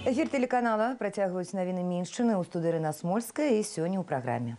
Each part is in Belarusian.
Эфир телеканала працягваюць навіны Міншчыны ў студыі Ірына Смольская і сёння ў праграме.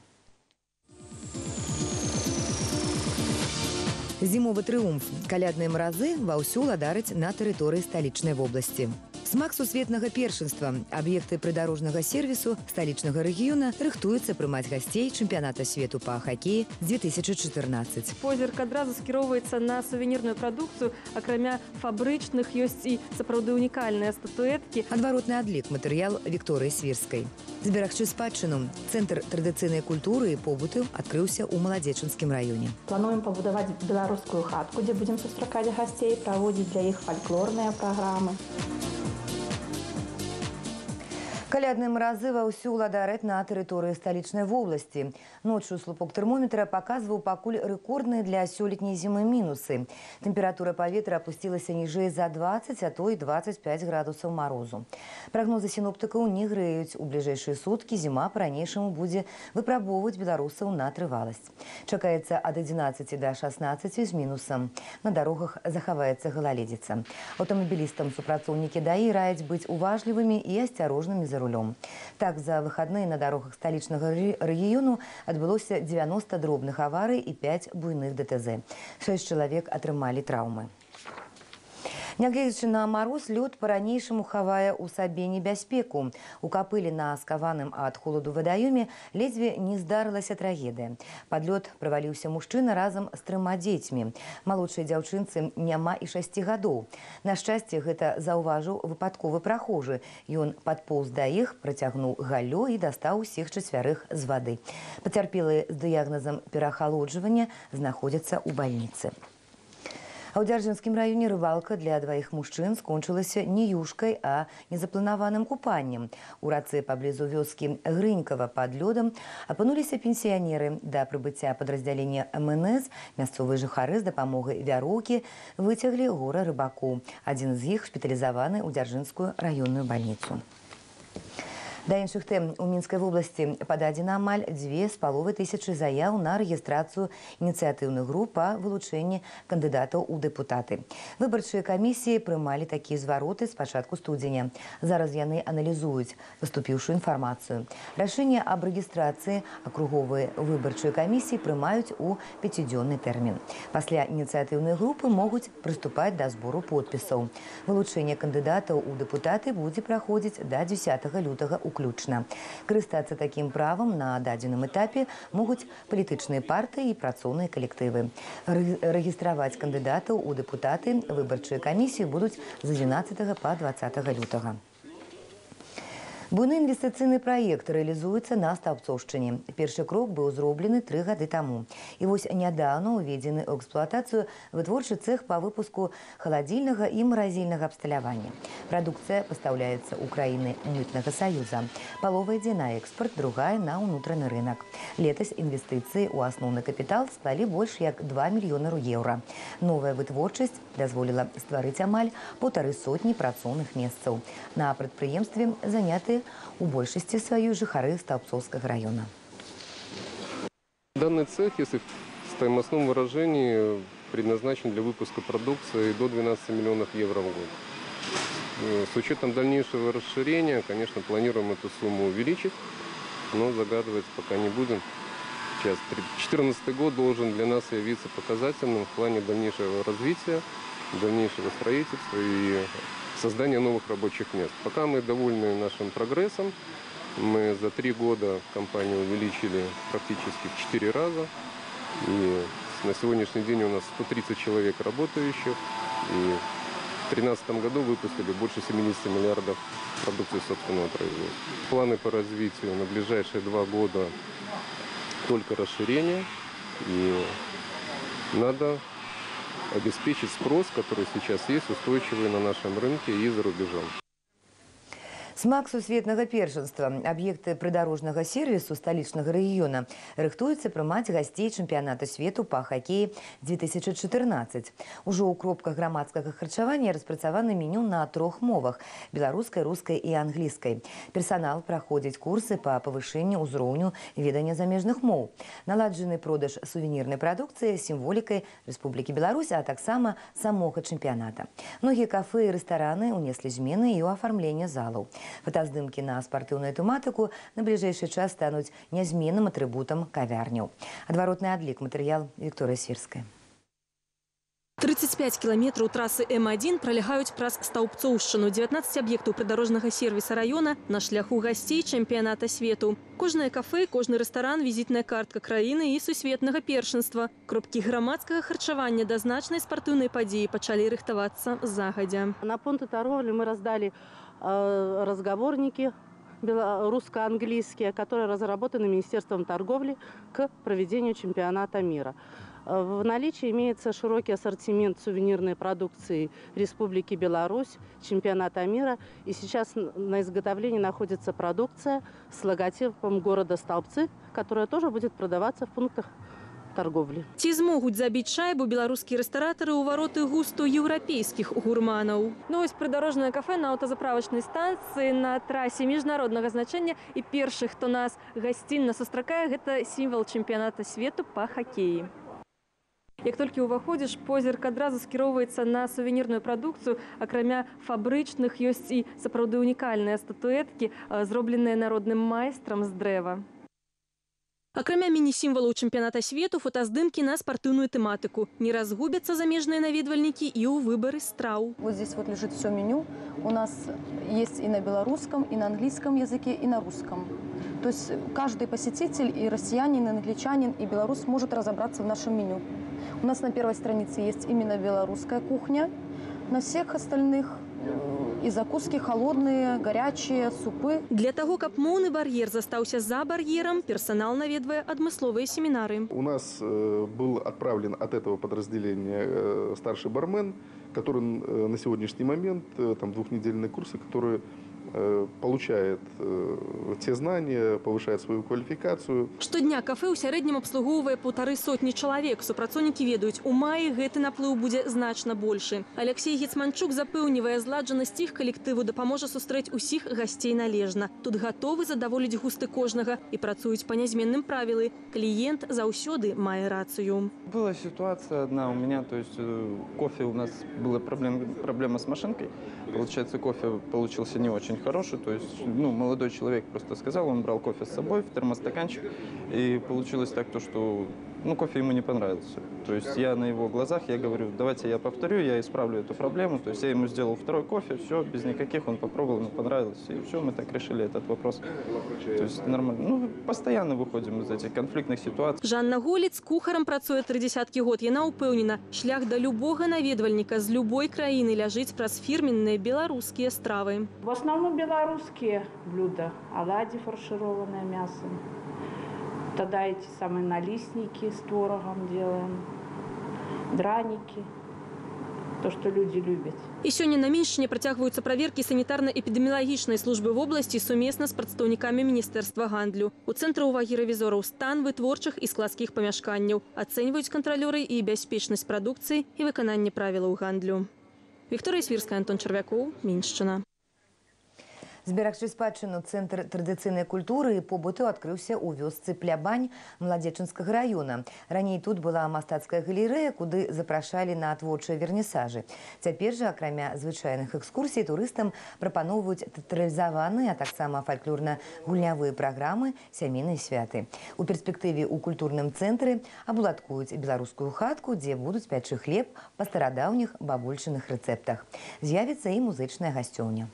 Зімовы трыумф. Калядныя маразы ваўсю ладараць на тэрыторыі сталічнай вобласці. Смак сусветнага першынства. Аб'екты прыдарожнага сервісу сталічнага рэгіёна рыхтуюцца прымаць гасцей чэмпіяната свету па хакеі 2014. Позірк адразу скіроўваецца на сувенірную прадукцыю, акрамя фабрычных ёсць і сапраўды унікальныя статуэткі. Адваротны адлік матэрыял Вікторыі Свірскай. Зберагчы спадчыну. Цэнтр традыцыйнай культуры і побыту адкрыўся ў Маладзечынскім раёне. Плануем пабудаваць беларускую хатку, дзе будзем сустракаць гасцей, праводзіць для іх фальклорныя праграмы. Калядныя маразы ваўсю ладараць на тэрыторыі сталічнай вобласці. Ноччу слупок тэрмометра паказваў пакуль рэкордныя для сёлетняй зімы мінусы. Тэмпература паветра апусцілася ніжэй за 20, а то і 25 градусаў марозу. Прагнозы сіноптыкаў не грэюць. У бліжэйшыя суткі зіма па-ранейшаму будзе выпрабоўваць беларусаў на трываласць. Чакаецца ад 11 да 16 з мінусам. На дарогах захаваецца галаледзіца. Аўтамабілістам супрацоўнікі ДАІ раяць быць уважлівымі і асцярожнымі за рулём. Так, за выхадныя на дарогах сталічнага рэгіёну адбылося 90 дробных аварый і 5 буйных ДТЗ. 6 чалавек атрымалі траўмы. Нягледзячы на мароз, лёд па-ранейшаму хавае ў сабе небяспеку. У Капылі на скаваным ад холаду вадаёме ледзьве не здарылася трагедыя. Пад лёд праваліўся мужчына разам з 3 дзецьмі. Малодшай дзяўчынцы няма і 6 гадоў. На шчасце, гэта заўважыў выпадковы прахожы. Ён падпоўз да іх, працягнуў галлё і дастаў усіх 4 з вады. Пацярпелыя з дыягназам перахалоджвання знаходзяцца ў бальніцы. А ў Дзяржынскім раёне рыбалка для 2 мужчын скончылася не юшкай, а незапланаваным купаннем. У рацэ паблізу вёскі Грынькава пад лёдам апынуліся пенсіянеры. Да прыбыцця падраздзялення МНС мясцовыя жыхары з дапамогай вяроўкі выцяглі гора рыбакоў. Адзін з іх шпіталізаваны ў Дзяржынскую раённую бальніцу. Да іншых тэм у Мінскай вобласці пададзена амаль 2500 заяў на рэгістрацыю ініцыятыўных груп па вылучэнні кандыдатаў у дэпутаты. Выбарчыя камісіі прымалі такія звароты з пачатку студзеня. Зараз яны аналізуюць паступіўшую інфармацыю. Рашэнне аб рэгістрацыі акруговыя выбарчыя камісіі прымаюць у 5-дзённы тэрмін. Пасля ініцыятыўныя групы могуць прыступаць да збору подпісаў. Вылучэнне кандыдатаў у дэпутаты будзе праходзіць да 10 лютага уключна. Карыстацца такім правам на дадзеным этапе могуць палітычныя партыі і працоўныя калектывы. Рэгістраваць кандыдатаў у дэпутаты выбарчыя камісіі будуць з 11 па 20 лютага. Буйны інвестыцыйны праект рэалізуецца на Стаўбцоўшчыне. Першы крок быў зроблены 3 гады таму. І вось нядаўна уведзены ў эксплуатацыю вытворчы цэх па выпуску халадзільнага і маразільнага абсталявання. Прадукцыя пастаўляецца ў краіны мытнага саюза. Палова ідзе на экспарт, другая на ўнутраны рынак. Летась інвестыцыі ў асноўны капітал склалі больш як 2 мільёны еўра. Новая вытворчасць дазволіла стварыць амаль 150 працоўных месцаў. На прадпрыемстве заняты у большасці сваёй жыхары Стаўбцоўскага района. Данный цех, если в стоимостном выражении, предназначен для выпуска продукции до 12 миллионов евро в год. С учетом дальнейшего расширения, конечно, планируем эту сумму увеличить, но загадывать пока не будем. Сейчас 2014 год должен для нас явиться показательным в плане дальнейшего развития, дальнейшего строительства и создания новых рабочих мест. Пока мы довольны нашим прогрессом. Мы за 3 года компанию увеличили практически в 4 раза. И на сегодняшний день у нас 130 человек работающих. И в 2013 году выпустили больше 70 миллиардов продукции собственного производства. Планы по развитию на ближайшие 2 года только расширение. И надо обеспечить спрос, который сейчас есть, устойчивый на нашем рынке и за рубежом. Смак сусветнага першынства. Аб'екты прыдарожнага сервісу сталічнага рэгіёна рыхтуюцца прымаць гасцей чэмпіяната свету па хакеі 2014. Ужо ў кропках грамадскага харчавання распрацаваны меню на 3 мовах – беларускай, рускай і англійскай. Персанал праходзіць курсы па павышэнню ўзроўню ведання замежных моў. Наладжаны продаж сувенірнай прадукцыі сімволікай Рэспублікі Беларусь, а таксама самога чэмпіяната. Многія кафэ і рэстараны ўнеслі змены і ў афармленне залаў. Фотаздымкі на спартыўную тэматыку на бліжэйшы час стануць нязменным атрыбутам кавярняў. Адваротны адлік, матэрыял Вікторыя Свірская. 35 километров трассы М1 пролягаюць праз Стаўбцоўшчыну, 19 аб'ектаў прыдарожнага сервіса района на шляху гасцей чэмпіяната свету. Кожнае кафе, кожны рэстаран, візітная картка краіны і сусветнага першынства. Кропкі грамадскага харчавання да значнай спартыўнай падзеі пачалі рыхтавацца загадзя. На пункты торговли мы раздали разговорники русско-английские, которые разработаны Министерством торговли к проведению чемпионата мира. В наличии имеется широкий ассортимент сувенирной продукции Республики Беларусь, чемпионата мира. И сейчас на изготовлении находится продукция с логотипом города Столбцы, которая тоже будет продаваться в пунктах торговли. Ці змогуць забіць шайбу беларускія рэстаратары ў вароты густу еўрапейскіх гурманаў? Ну, ось прыдарожнае кафе на аўтазаправачнай станцыі на трасе міжнароднага значэння. І першы, хто нас гасцінна сустракае, гэта сімвал чэмпіяната свету па хакеі. Як толькі ўваходзіш, позірк адразу скіроўваецца на сувенірную прадукцыю. Акрамя фабрычных ёсць і сапраўды унікальныя статуэткі, зробленыя народным майстрам з дрэва. Акрамя міні-сімвалаў чэмпіяната свету, фотаздымкі на спартыўную тэматыку. Не разгубяцца замежныя наведвальнікі і ў выбары страў. Вот здесь вот лежит все меню. У нас есть и на белорусском, и на английском языке, и на русском. То есть каждый посетитель, и россиянин, и англичанин, и белорус может разобраться в нашем меню. У нас на первой странице есть именно белорусская кухня. На всех остальных и закуски холодные, горячие, супы. Для того, каб моўны бар'ер застаўся за бар'ером, персонал наведвае адмысловыя семінары. У нас был отправлен от этого подразделения старший бармен, который на сегодняшний момент, там двухнедельные курсы, которые получает те знания, повышает свою квалификацию. Штодня кафе ў сярэднім абслугоўвае 150 чалавек. Супрацоўнікі ведаюць, у маі гэты наплыў будзе значна большы. Алексей Гецманчук запэўнівае, зладжанасць іх калектыву дапаможа сустрэць усіх гасцей належна. Тут гатовы задаволіць густы кожнага і працуюць па нязменным правілы. Кліент заўсёды мае рацыю. Была ситуация одна у меня, то есть кофе у нас была проблема с машинкой. Получается, кофе получился не очень хороший, то есть, молодой человек просто сказал, он брал кофе с собой в термостаканчик, и получилось так, что, кофе ему не понравился. То есть я на его глазах, я говорю, давайте я повторю, я исправлю эту проблему, то есть я ему сделал второй кофе, все, без никаких, он попробовал, ему понравилось, и все, мы так решили этот вопрос. То есть нормально, постоянно выходим из этих конфликтных ситуаций. Жанна Голіц кухарам працуе 30 год. Яна ўпэўнена, шлях да любога наведвальніка з любой краіны ляжыць праз фірменныя беларускія стравы. В основном белорусские блюда, оладьи фаршированное мясо. Тогда эти самые налистники с творогом делаем, драники, то, что люди любят. І сёння на Міншчыне працягваюцца праверкі санітарна-эпідэміялагічнай службы вобласці сумесна з прадстаўнікамі Міністэрства гандлю. У цэнтры ўвагі рэвізораў стан вытворчых і складскіх памяшканняў. Ацэньваюць кантралёры і бяспечнасць прадукцыі і выкананне правілаў гандлю. Вікторыя Свірская, Антон Чарвякоў, Міншчына. Зберагчы спадчыну цэнтр традыцыйнай культуры і побыту адкрыўся ў вёсцы Плябань Младзечынскага района. Раней тут была мастацкая галерэя, куды запрашалі на творчыя вернісажы. Цяпер жа, акрамя звычайных экскурсій, турыстам прапаноўваюць тэатралізаваныя, а таксама фальклорна-гульнявыя праграмы, сямейныя святы. У перспектыве ў культурным цэнтры абуладкуюць беларускую хатку, дзе будуць пячы хлеб па старадаўніх бабульчыных рэцэптах. З'явіцца і музычная гасцёўня.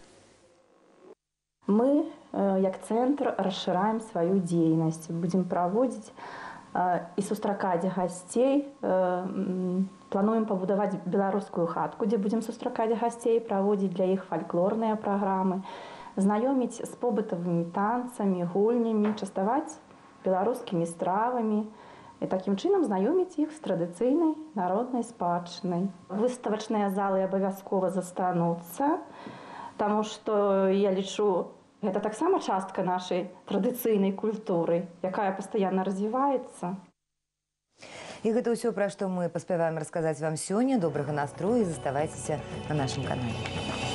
Мы, як центр, расширяем свою деятельность. Будем проводить и сустракать гостей. Плануем побудовать белорусскую хатку, где будем сустракать гостей, проводить для их фольклорные программы, знакомить с побытовыми танцами, гульнями, частовать белорусскими стравами. И таким чином знакомить их с традиционной народной спадщиной. Выставочные залы обовязково застанутся, потому что я лічу, это так само частка нашей традыцыйнай культуры, якая постоянно развивается. І гэта ўсё, пра што мы паспяваем расказаць вам сёння. Добрага настрою і заставайцеся на нашым канале.